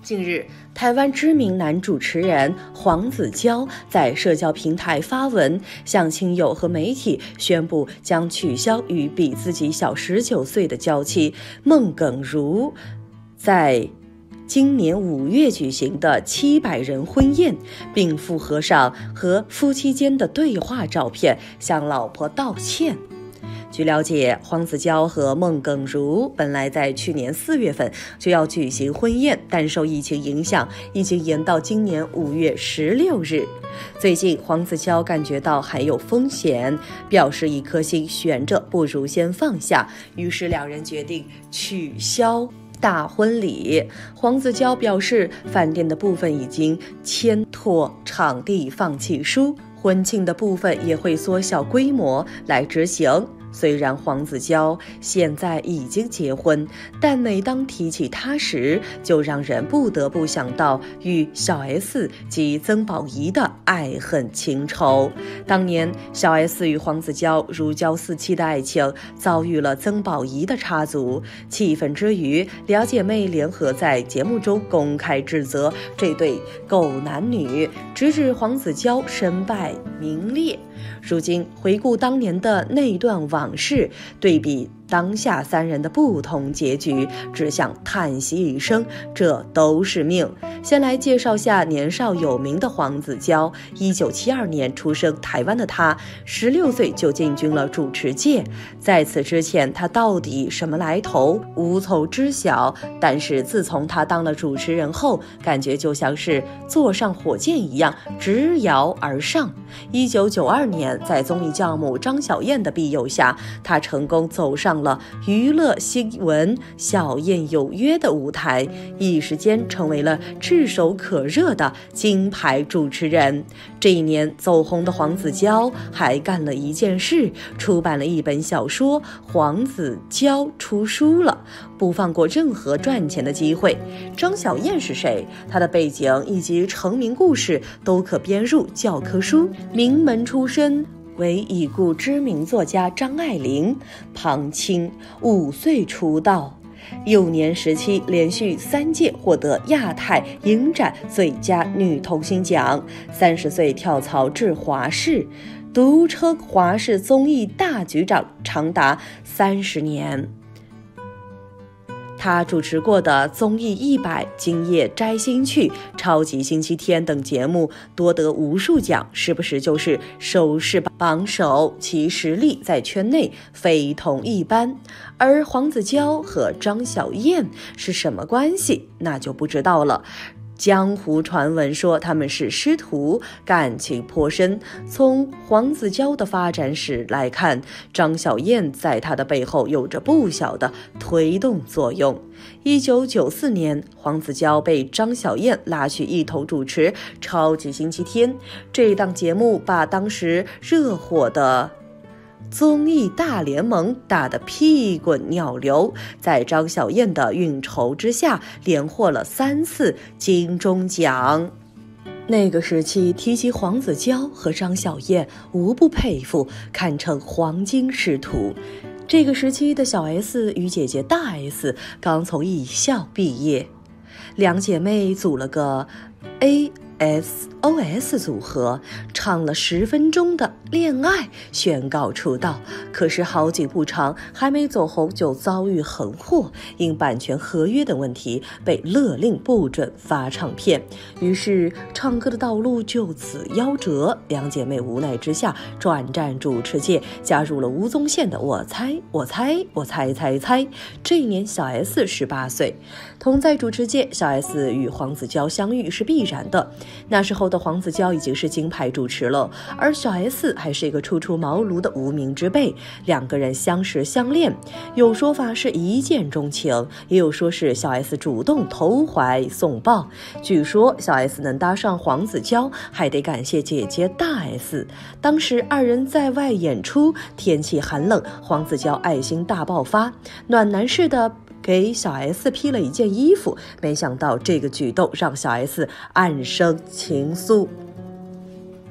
近日，台湾知名男主持人黄子佼在社交平台发文，向亲友和媒体宣布将取消与比自己小19岁的娇妻孟耿如在今年5月举行的700人婚宴，并附合上和夫妻间的对话照片，向老婆道歉。据了解，黄子佼和孟耿如本来在去年4月份就要举行婚宴，但受疫情影响，已经延到今年5月16日。最近，黄子佼感觉到还有风险，表示一颗心悬着，不如先放下，于是两人决定取消大婚礼。黄子佼表示，饭店的部分已经签妥场地放弃书，婚庆的部分也会缩小规模来执行。虽然黄子佼现在已经结婚，但每当提起他时，就让人不得不想到与小 S 及曾宝仪的爱恨情仇。当年小 S 与黄子佼如胶似漆的爱情遭遇了曾宝仪的插足，气愤之余，两姐妹联合在节目中公开指责这对狗男女，直指黄子佼身败名裂。如今回顾当年的那段往事，对比当下3人的不同结局，只想叹息一声，这都是命。先来介绍下年少有名的黄子佼。1972年出生台湾的他，16岁就进军了主持界。在此之前，他到底什么来头，无从知晓。但是自从他当了主持人后，感觉就像是坐上火箭一样，直摇而上。1992年，在综艺教母张小燕的庇佑下，他成功走上了娱乐新闻小燕有约的舞台，一时间成为了炙手可热的金牌主持人。这一年走红的黄子佼还干了一件事，出版了一本小说《黄子佼出书了》，不放过任何赚钱的机会。张小燕是谁？她的背景以及成名故事都可编入教科书。名门出身为已故知名作家张爱玲旁亲，5岁出道，幼年时期连续3届获得亚太影展最佳女童星奖，30岁跳槽至华视，独称华视综艺大局长长达30年。他主持过的综艺100、今夜摘星去、超级星期天等节目多得无数奖，时不时就是收视榜首，其实力在圈内非同一般。而黄子佼和张小燕是什么关系，那就不知道了。江湖传闻说他们是师徒，感情颇深。从黄子佼的发展史来看，张小燕在他的背后有着不小的推动作用。1994年，黄子佼被张小燕拉去一同主持《超级星期天》，这档节目把当时热火的综艺大联盟打得屁滚尿流，在张小燕的运筹之下，连获了3次金钟奖。那个时期提起黄子佼和张小燕，无不佩服，堪称黄金师徒。这个时期的小 S 与姐姐大 S 刚从艺校毕业，两姐妹组了个 ASOS 组合，唱了10分钟的恋爱宣告出道。可是好景不长，还没走红就遭遇横祸，因版权合约的问题被勒令不准发唱片，于是唱歌的道路就此夭折。两姐妹无奈之下转战主持界，加入了吴宗宪的我猜我猜我猜猜猜。这一年小 S 18岁，同在主持界，小 S 与黄子佼相遇是必然的。那时候的黄子佼已经是金牌主持了，而小 S 还是一个初出茅庐的无名之辈。两个人相识相恋，有说法是一见钟情，也有说是小 S 主动投怀送抱。据说小 S 能搭上黄子佼，还得感谢姐姐大 S。当时2人在外演出，天气寒冷，黄子佼爱心大爆发，暖男似的给小 S 披了一件衣服，没想到这个举动让小 S暗生情愫。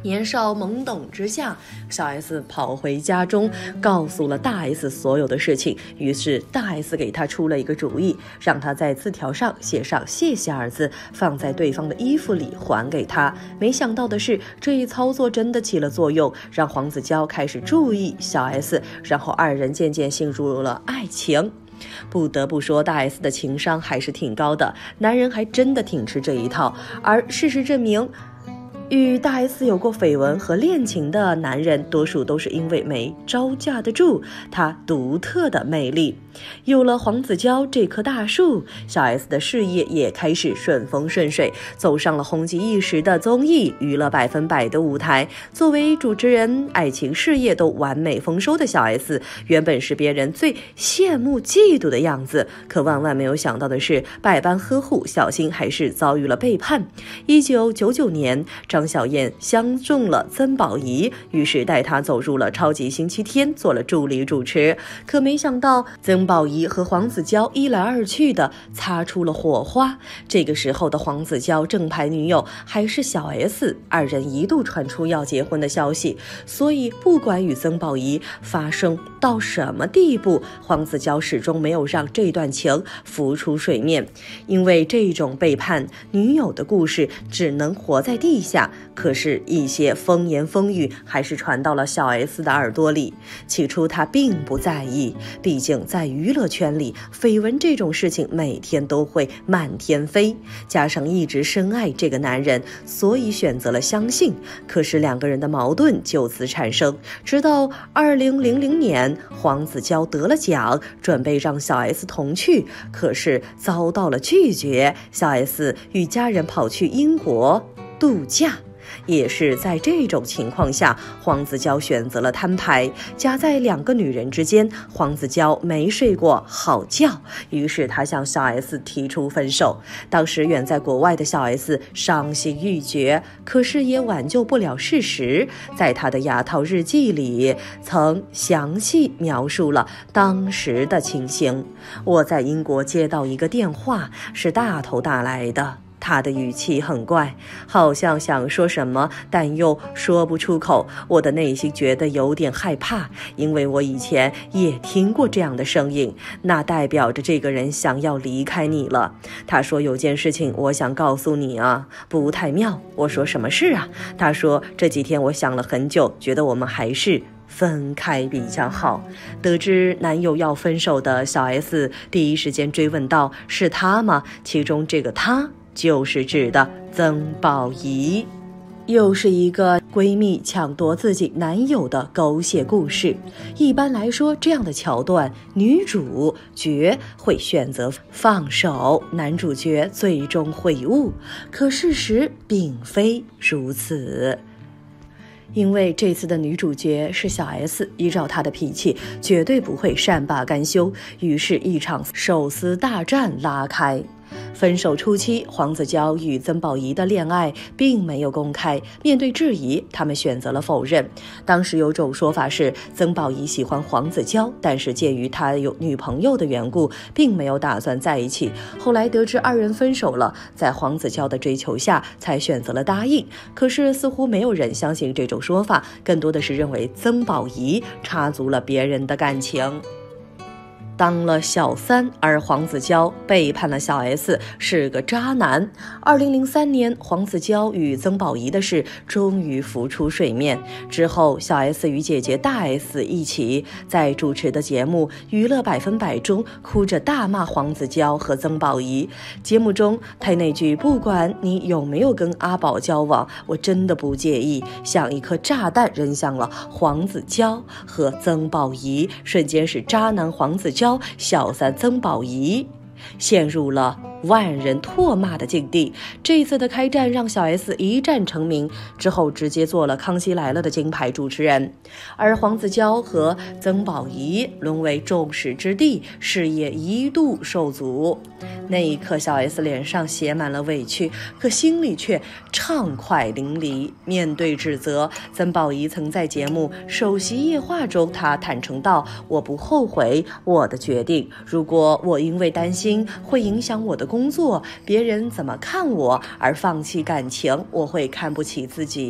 年少懵懂之下，小 S 跑回家中，告诉了大 S 所有的事情。于是大 S 给他出了一个主意，让他在字条上写上谢谢二字，放在对方的衣服里还给他。没想到的是，这一操作真的起了作用，让黄子佼开始注意小 S， 然后二人渐渐陷入了爱情。不得不说，大 S 的情商还是挺高的，男人还真的挺吃这一套。而事实证明，与大 S 有过绯闻和恋情的男人，多数都是因为没招架得住他独特的魅力。有了黄子佼这棵大树，小 S 的事业也开始顺风顺水，走上了红极一时的综艺《娱乐100%》的舞台。作为主持人，爱情事业都完美丰收的小 S， 原本是别人最羡慕嫉妒的样子。可万万没有想到的是，百般呵护，小心还是遭遇了背叛。1999年，张小燕相中了曾宝仪，于是带她走入了超级星期天，做了助理主持。可没想到，曾宝仪和黄子佼一来二去的擦出了火花。这个时候的黄子佼正牌女友还是小 S， 二人一度传出要结婚的消息。所以不管与曾宝仪发生到什么地步，黄子佼始终没有让这段情浮出水面。因为这种背叛女友的故事只能活在地下，可是一些风言风语还是传到了小 S 的耳朵里。起初她并不在意，毕竟在娱乐圈里，绯闻这种事情每天都会满天飞，加上一直深爱这个男人，所以选择了相信。可是两个人的矛盾就此产生，直到2000年，黄子佼得了奖，准备让小 S 同去，可是遭到了拒绝。小 S 与家人跑去英国度假。也是在这种情况下，黄子佼选择了摊牌。夹在两个女人之间，黄子佼没睡过好觉，于是他向小 S 提出分手。当时远在国外的小 S 伤心欲绝，可是也挽救不了事实。在他的牙套日记里，曾详细描述了当时的情形。我在英国接到一个电话，是大头打来的。他的语气很怪，好像想说什么，但又说不出口。我的内心觉得有点害怕，因为我以前也听过这样的声音，那代表着这个人想要离开你了。他说有件事情我想告诉你啊，不太妙。我说什么事啊？他说这几天我想了很久，觉得我们还是分开比较好。得知男友要分手的小 S 第一时间追问道，是他吗？其中这个他就是指的曾宝仪。又是一个闺蜜抢夺自己男友的狗血故事。一般来说，这样的桥段，女主角会选择放手，男主角最终悔悟。可事实并非如此。因为这次的女主角是小 S， 依照她的脾气，绝对不会善罢甘休，于是一场手撕大战拉开。分手初期，黄子佼与曾宝仪的恋爱并没有公开，面对质疑，他们选择了否认。当时有种说法是，曾宝仪喜欢黄子佼，但是鉴于他有女朋友的缘故，并没有打算在一起。后来得知二人分手了，在黄子佼的追求下，才选择了答应。可是似乎没有人相信这种说法，更多的是认为曾宝仪插足了别人的感情。当了小三，而黄子佼背叛了小 S， 是个渣男。2003年，黄子佼与曾宝仪的事终于浮出水面。之后，小 S 与姐姐大 S 一起在主持的节目《娱乐100%》中哭着大骂黄子佼和曾宝仪。节目中，他那句"不管你有没有跟阿宝交往，我真的不介意"，像一颗炸弹扔向了黄子佼和曾宝仪，瞬间使渣男黄子佼、小三曾宝仪陷入了万人唾骂的境地。这一次的开战让小 S 一战成名，之后直接做了《康熙来了》的金牌主持人，而黄子佼和曾宝仪沦为众矢之的，事业一度受阻。那一刻，小 S 脸上写满了委屈，可心里却畅快淋漓。面对指责，曾宝仪曾在节目《首席夜话》中，他坦诚道："我不后悔我的决定，如果我因为担心会影响我的工作，别人怎么看我而放弃感情，我会看不起自己。"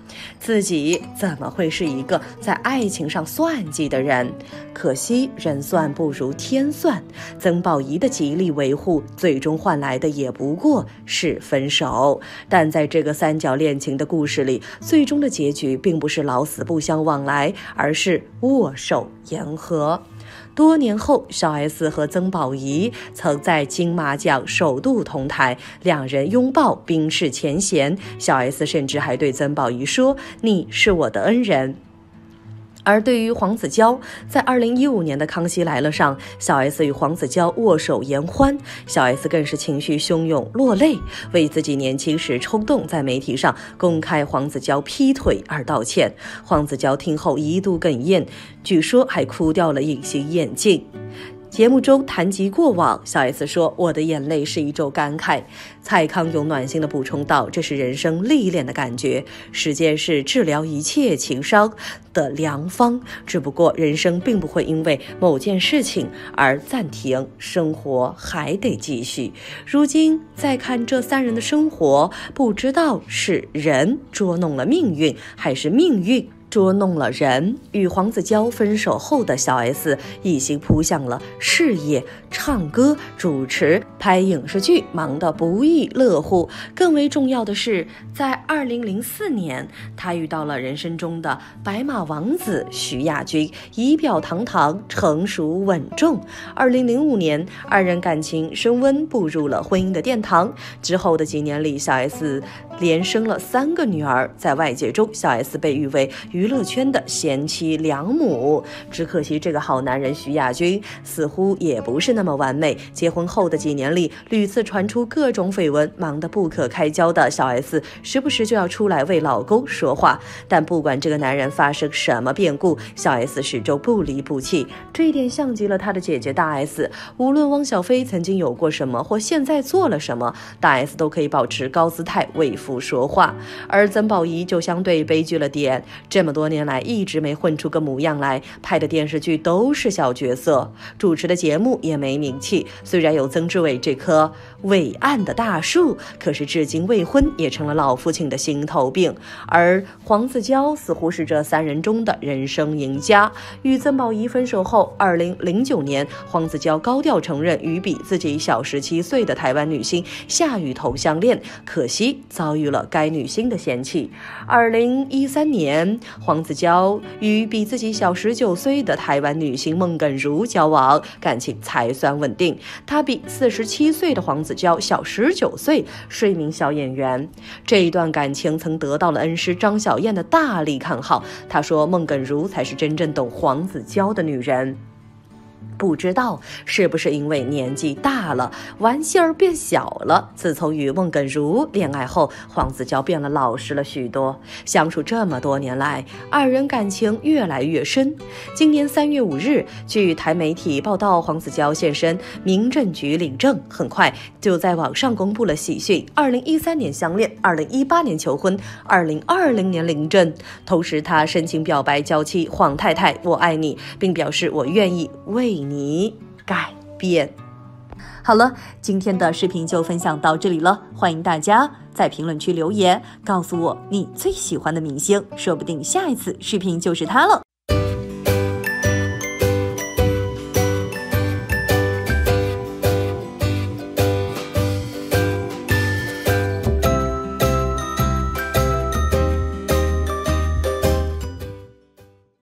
自己怎么会是一个在爱情上算计的人？可惜人算不如天算，曾宝仪的极力维护，最终换来的也不过是分手。但在这个三角恋情的故事里，最终的结局并不是老死不相往来，而是握手言和。多年后，小 S 和曾宝仪曾在金马奖首度同台，两人拥抱冰释前嫌。小 S 甚至还对曾宝仪说：“你是我的恩人。”而对于黄子佼，在2015年的《康熙来了》上，小 S 与黄子佼握手言欢，小 S 更是情绪汹涌落泪，为自己年轻时冲动在媒体上公开黄子佼劈腿而道歉。黄子佼听后一度哽咽，据说还哭掉了隐形眼镜。节目中谈及过往，小 S 说：“我的眼泪是一种感慨。”蔡康永暖心地补充道：“这是人生历练的感觉，时间是治疗一切情伤的良方。只不过人生并不会因为某件事情而暂停，生活还得继续。”如今再看这三人的生活，不知道是人捉弄了命运，还是命运捉弄了人。与黄子佼分手后的小 S 一心扑向了事业，唱歌、主持、拍影视剧，忙得不亦乐乎。更为重要的是，在2004年，他遇到了人生中的白马王子徐亚军，仪表堂堂，成熟稳重。2005年，二人感情升温，步入了婚姻的殿堂。之后的几年里，小 S 连生了3个女儿，在外界中，小 S 被誉为娱乐圈的贤妻良母。只可惜这个好男人徐亚军似乎也不是那么完美。结婚后的几年里，屡次传出各种绯闻，忙得不可开交的小 S 时不时就要出来为老公说话。但不管这个男人发生什么变故，小 S 始终不离不弃。这一点像极了她的姐姐大 S， 无论汪小菲曾经有过什么，或现在做了什么，大 S 都可以保持高姿态为夫说话。而曾宝仪就相对悲剧了点，这么多年来一直没混出个模样来，拍的电视剧都是小角色，主持的节目也没名气。虽然有曾志伟这棵伟岸的大树，可是至今未婚也成了老父亲的心头病。而黄子佼似乎是这三人中的人生赢家。与曾宝仪分手后，2009年，黄子佼高调承认与比自己小17岁的台湾女星夏雨桐相恋，可惜遭遇了该女星的嫌弃。2013年，黄子佼与比自己小19岁的台湾女星孟耿如交往，感情才算稳定。她比47岁的黄子佼小19岁，是一名小演员。这一段感情曾得到了恩师张小燕的大力看好，她说孟耿如才是真正懂黄子佼的女人。不知道是不是因为年纪大了，玩心儿变小了。自从与孟耿如恋爱后，黄子佼变了老实了许多。相处这么多年来，二人感情越来越深。今年3月5日，据台媒体报道，黄子佼现身民政局领证，很快就在网上公布了喜讯：2013年相恋，2018年求婚，2020年领证。同时，他深情表白娇妻黄太太：“我爱你，并表示我愿意为你改变。”好了，今天的视频就分享到这里了，欢迎大家在评论区留言，告诉我你最喜欢的明星，说不定下一次视频就是他了。